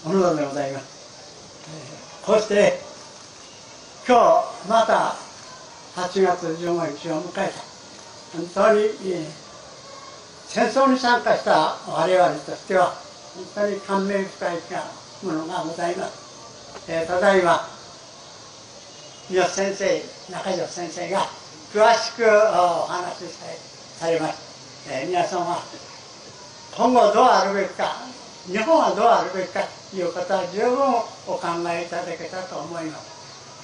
おのでございます。こうして今日また8月15日を迎えた。本当に戦争に参加した我々としては本当に感銘深いものがございます。ただいま三好先生、中条先生が詳しくお話しされました。皆さんは今後どうあるべきか、日本はどうあるべきかということは十分お考えいただけたと思います。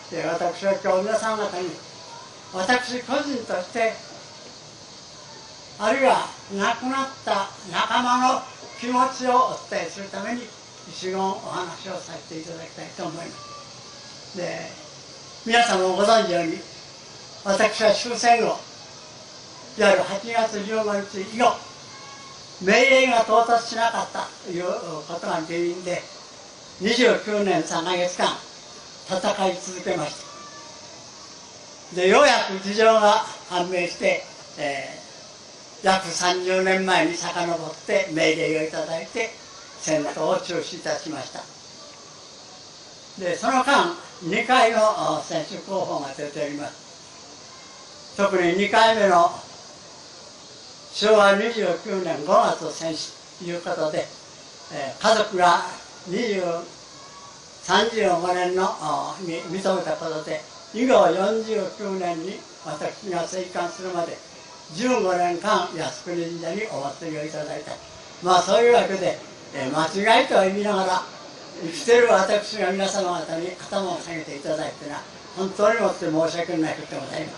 で、私は今日皆さん方に私個人としてあるいは亡くなった仲間の気持ちをお伝えするために一言お話をさせていただきたいと思います。で、皆さんもご存知のように私は終戦後いわゆる8月15日以後命令が到達しなかったということが原因で29年3ヶ月間戦い続けました。で、ようやく事情が判明して、約30年前に遡って命令をいただいて戦闘を中止いたしました。で、その間2回の選手候補が出ております。特に2回目の昭和29年5月戦死ということで、家族が35年のに認めたことで以後49年に私が生還するまで15年間靖国神社にお祭りをいただいた。まあそういうわけで、間違いとは言いながら生きてる私が皆様方に頭を下げていただいてのは本当にもって申し訳ないことでございます。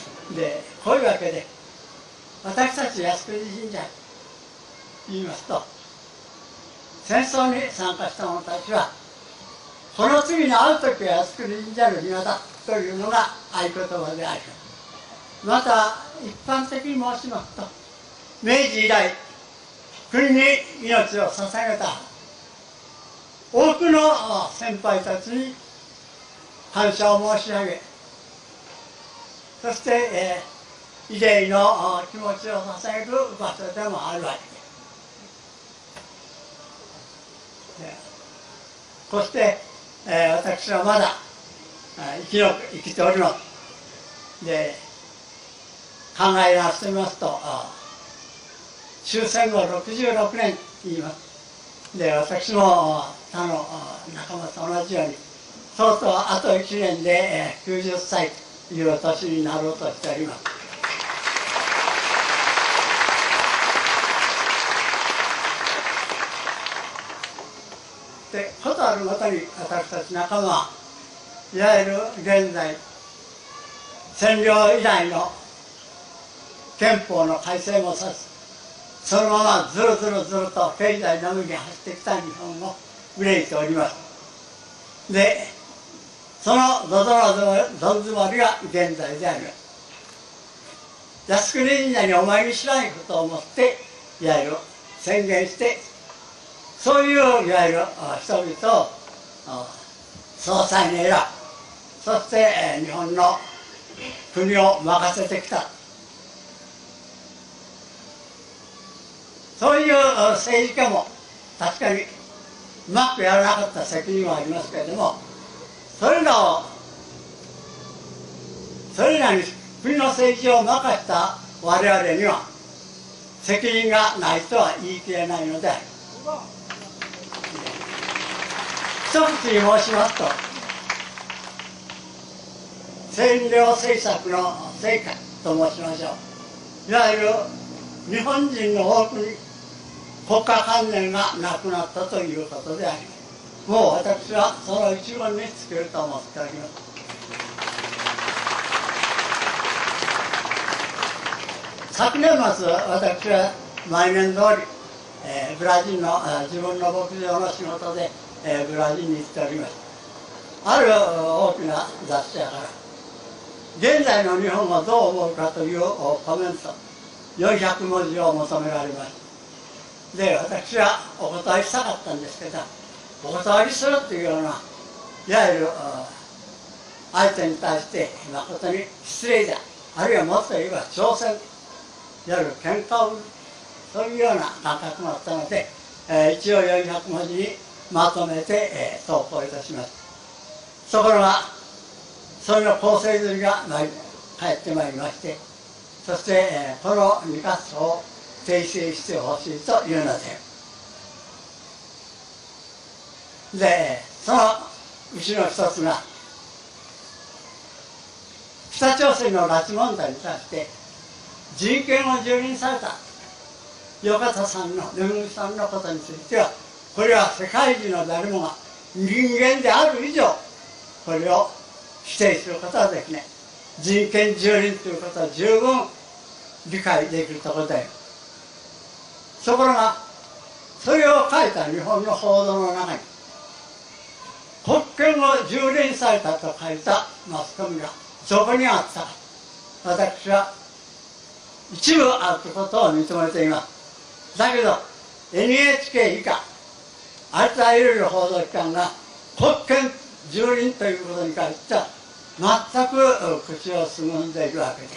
で、こういうわけで私たち靖国神社と言いますと、戦争に参加した者たちはこの次に会う時は靖国神社の庭だというのが合言葉であります。また一般的に申しますと、明治以来国に命を捧げた多くの先輩たちに感謝を申し上げ、そして、慰霊の気持ちを捧げる場所でもあるわけです。こうして、私はまだ生きております。で、考え直してみますと、終戦後66年と言います。で、私も他の仲間と同じようにとうとうあと1年で90歳という年になろうとしております。で、ことあるごとに私たち仲間はいわゆる現在占領以来の憲法の改正もさず、そのままずるずるずると経済のみに走ってきた日本を憂いております。で、そのどん詰まりが現在であります。靖国神社にお参りしないことをもっていわゆる宣言して、そういういわゆる人々を総裁に選ぶ、そして日本の国を任せてきた、そういう政治家も確かにうまくやらなかった責任はありますけれども、それらに国の政治を任した我々には責任がないとは言い切れないのである。一口に申しますと、占領政策の成果と申しましょう。いわゆる日本人の多くに国家観念がなくなったということであります。もう私はその一言に尽きると思っております。昨年末私は毎年通り、ブラジルの自分の牧場の仕事で、ブラジルに行っております。ある大きな雑誌やから現在の日本をどう思うかというコメント400文字を求められました。で、私はお断りしたかったんですけど、お断りするというようないわゆる相手に対して誠に失礼だ、あるいはもっと言えば挑戦、いわゆる喧嘩を売る、そういうような感覚があったので、一応400文字にまとめて、投稿いたします。ところがそれの構成図が返ってまいりまして、そして、この2カ所を訂正してほしいというので、そのうちの一つが北朝鮮の拉致問題に対して人権を蹂躙された横田さんのめぐみさんのことについては、これは世界中の誰もが人間である以上これを否定することはできない。人権蹂躙ということは十分理解できるところだよ。ところがそれを書いた日本の報道の中に国権を蹂躙されたと書いたマスコミがどこにあったか、私は一部あることを認めています。だけど NHK 以下ありとあらゆる報道機関が国権蹂躙ということに関しては全く口をつぐんでいるわけで、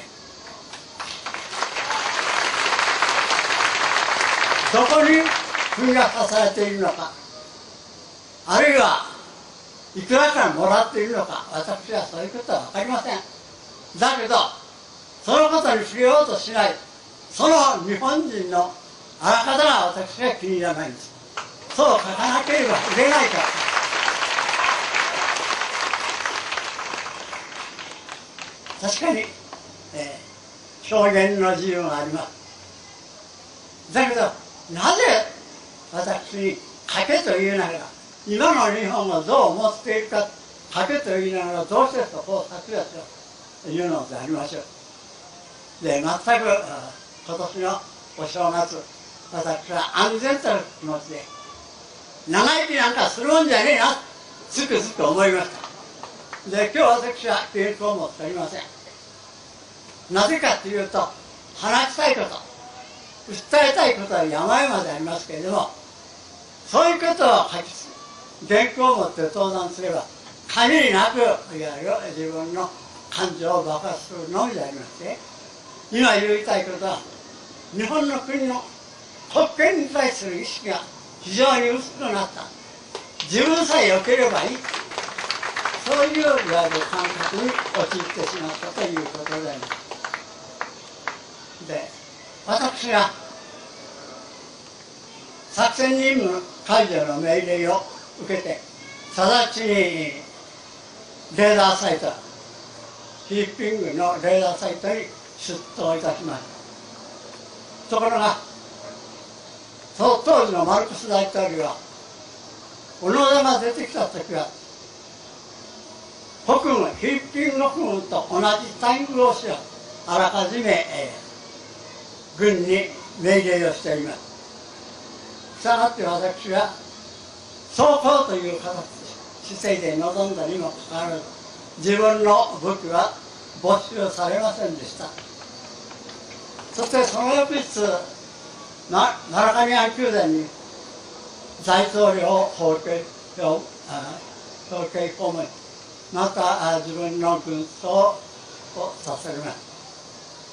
どこに釘が刺されているのか、あるいはいくらかもらっているのか、私はそういうことは分かりません。だけどそのことに触れようとしないその日本人のあらかたが私は気に入らないんです。そう書かなければいけないから。確かに、表現の自由があります。だけどなぜ私に書けと言いながら、今の日本がどう思っているか書けと言いながら、どうしてそこを削除しようというのでありましょう。で、全く今年のお正月、私は安全という気持ちで長生きなんかするもんじゃねえな、つくづく思いました。で、今日私は原稿を持っておりません。なぜかというと、話したいこと、訴えたいことは山々でありますけれども、そういうことを原稿を持って登壇すれば限りなくいわゆる自分の感情を爆発するのみでありまして、今言いたいことは、日本の国の国権に対する意識が非常に薄くなった。自分さえ良ければいい、そういういわゆる感覚に陥ってしまったということであります。で、私が作戦任務解除の命令を受けて直ちにレーダーサイト、フィリピン軍のレーダーサイトに出頭いたしました。ところがその当時のマルコス大統領は、小野田が出てきた時は北軍、フィリピンの軍と同じ待遇をしよう、あらかじめ、軍に命令をしております。したがって私は走行という姿勢で臨んだにもかかわらず、自分の武器は没収されませんでした。そしてその翌日、奈良上藩宮殿に大統領法廷公務員、また自分の軍装をさせます。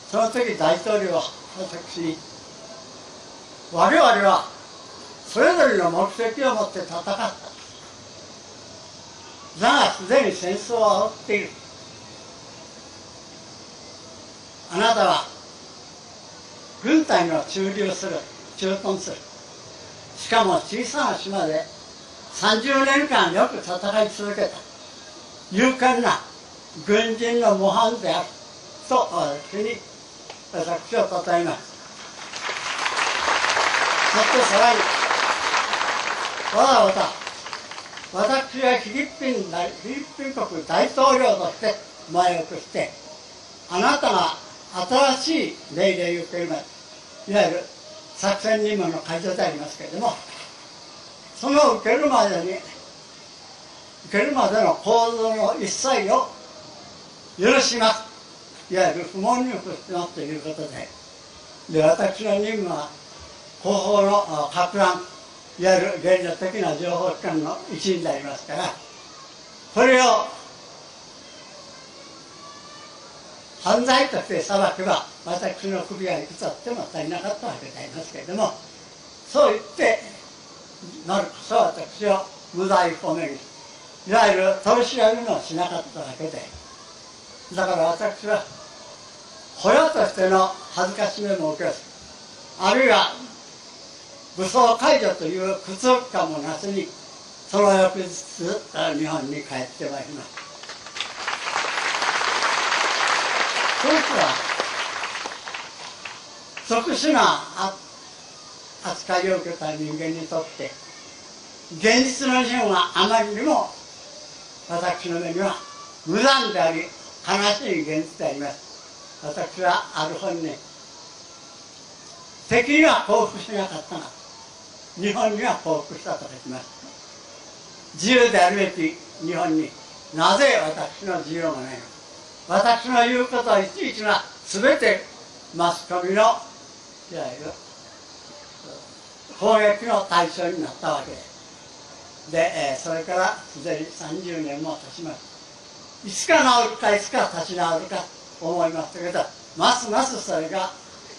その時大統領は私に、我々はそれぞれの目的を持って戦った。だがすでに戦争は起きている。あなたは軍隊の駐屯する。しかも小さな島で30年間よく戦い続けた勇敢な軍人の模範であると私をたたえます。そしてさらにわざわざ私はフィリピン国大統領として前置きして、あなたが新しい命令を受ける前、いわゆる作戦任務の解除でありますけれども、その受けるまでの行動の一切を許します、いわゆる不問に付してますということで、私の任務は後方の撹乱、いわゆる原理的な情報機関の一員でありますから、これを犯罪として裁けば私の首がいくつあっても足りなかったわけでありますけれども、そう言ってなるこそ私を無罪不明に、いわゆる取り調べもしなかっただけで、だから私は捕虜としての恥ずかしめも受けず、あるいは武装解除という苦痛感もなしに、その翌日日本に帰ってまいりました。そうしたら特殊な扱いを受けた人間にとって現実の日本はあまりにも私の目には無残であり悲しい現実であります。私はある本に敵には降伏しなかったが日本には降伏したと書きます。自由であるべき日本になぜ私の自由がないのか。私の言うことはいちいちが全てマスコミのいわゆる攻撃の対象になったわけです。で、それからすでに30年も経ちます。いつか治るかいつか立ち直るかと思いましたけど、ますますそれが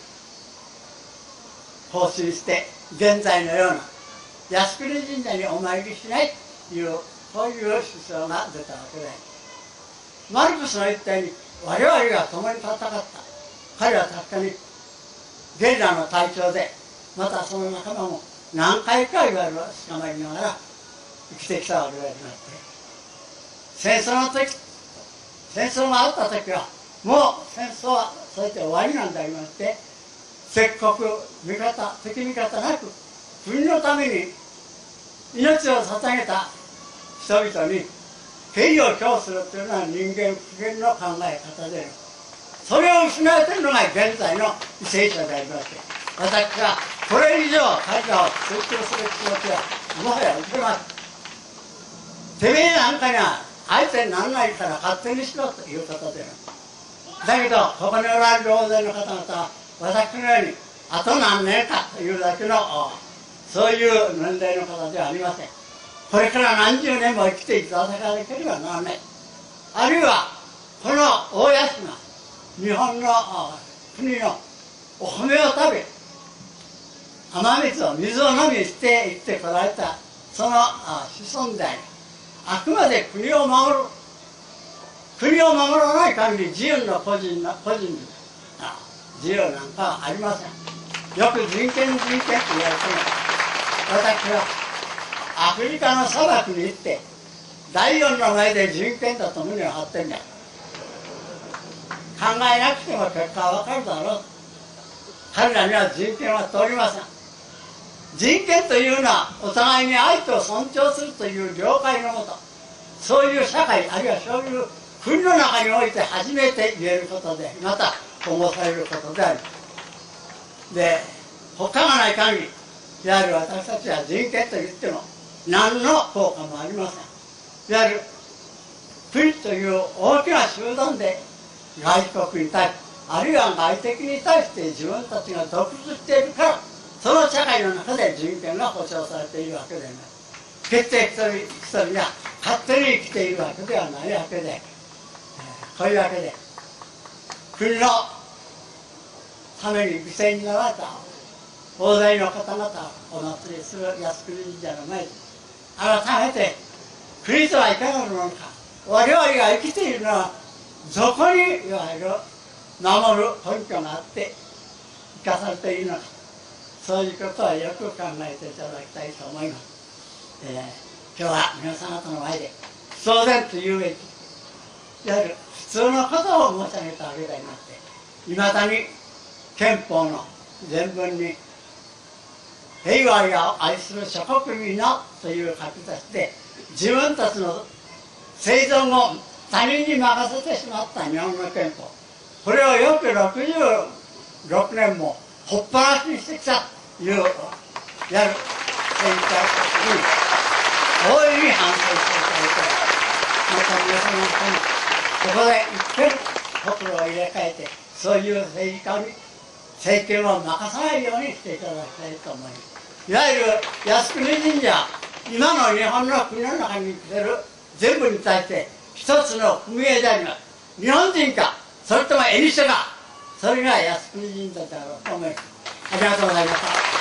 更新して現在のような靖国神社にお参りしないというそういう思想が出たわけです。マルクスの言ったように我々が共に戦った。彼は確かにゲリラの隊長で、またその仲間も何回かいわゆる捕まりながら生きてきたわけでありまして、戦争の時、戦争があった時はもう戦争はそれで終わりなんでありまして、敵国味方敵味方なく国のために命を捧げた人々に敬意を表するというのは人間不限の考え方である。それを失われているのが現在の為政者でありまして、私はこれ以上彼らを追求する気持ちはもはや受けます。てめえなんかには相手にならないから勝手にしろということである。だけどここにおられる大勢の方々は私のようにあと何年かというだけのそういう年齢の方ではありません。これから何十年も生きていただかなければならない。あるいはこの大安が日本の国のお米を食べ雨水を飲みして生きてこられたその子孫であり、あくまで国を守る、国を守らない限り自由の個人の自由なんかはありません。よく人権人権と言われても、私はアフリカの砂漠に行って第4の前で人権だと胸を張ってんだ。考えなくても結果は分かるだろう。彼らには人権は通りません。人権というのはお互いに相手を尊重するという了解のもと、そういう社会あるいはそういう国の中において初めて言えることで、また保護されることである。で、他がない限りいわゆる私たちは人権といっても何の効果もありません。いわゆる国という大きな集団で外国に対し、あるいは外敵に対して自分たちが独立しているから、その社会の中で人権が保障されているわけであります。決して一人一人が勝手に生きているわけではないわけで、こういうわけで国のために犠牲になられた大勢の方々をお祭りする靖国神社の前で、改めて国とはいかなるものか、我々が生きているのはどこにいわゆる守る根拠があって生かされているのか、そういうことはよく考えていただきたいと思います。今日は皆さん方の前で当然と言うべきいわゆる普通のことを申し上げたわけでありまして、いまだに憲法の前文に平和を愛する諸国民のという書き出しで、自分たちの生存を他人に任せてしまった日本の憲法、これをよく66年もほっぱらしにしてきたというやる選挙に大いに反省していただいて、また皆様方にここで一遍心を入れ替えて、そういう政治家に政権を任さないようにしていただきたいと思います。いわゆる靖国神社、今の日本の国の中に生きている全部に対して一つの踏絵であります。日本人か、それとも絵にしか、それが靖国神社であろうと思います。ありがとうございました。